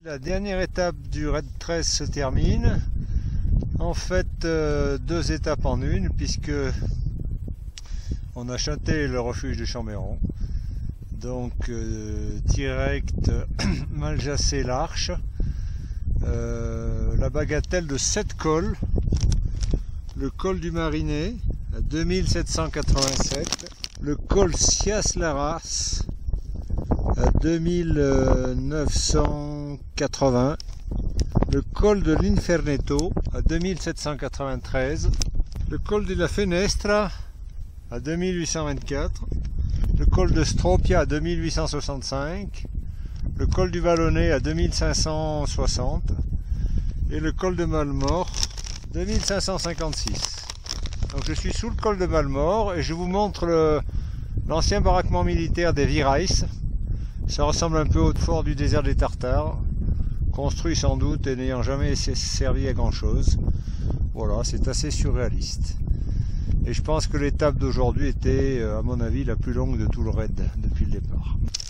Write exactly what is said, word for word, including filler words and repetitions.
La dernière étape du raid treize se termine. En fait, euh, deux étapes en une, puisque on a chanté le refuge de Chambéron. Donc euh, direct Maljacé l'Arche, euh, la bagatelle de sept cols, le col du Marinet à deux mille sept cent quatre-vingt-sept, le col Cias-Larras à deux mille neuf cent quatre-vingts, le col de l'Infernetto à deux mille sept cent quatre-vingt-treize, le col de la Fenestra à deux mille huit cent vingt-quatre, le col de Stropia à deux mille huit cent soixante-cinq, le col du Vallonnet à deux mille cinq cent soixante et le col de Malmort deux mille cinq cent cinquante-six. Donc je suis sous le col de Malmort et je vous montre le, l'ancien baraquement militaire des Virais. Ça ressemble un peu au fort du désert des Tartares, construit sans doute et n'ayant jamais servi à grand chose. Voilà, c'est assez surréaliste. Et je pense que l'étape d'aujourd'hui était, à mon avis, la plus longue de tout le raid depuis le départ.